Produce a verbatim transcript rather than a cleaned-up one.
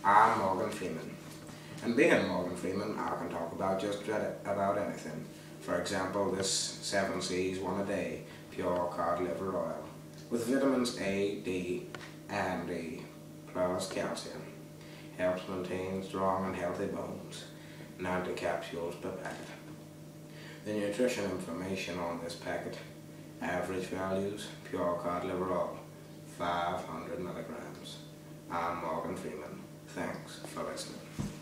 I'm Morgan Freeman. And being Morgan Freeman, I can talk about just about anything. For example, this seven C's one a day pure cod liver oil with vitamins A, D, and E plus calcium. Helps maintain strong and healthy bones. ninety capsules per packet. The nutrition information on this packet: average values, pure cod liver oil, five hundred milligrams. I'm Morgan Freeman. Thanks for listening.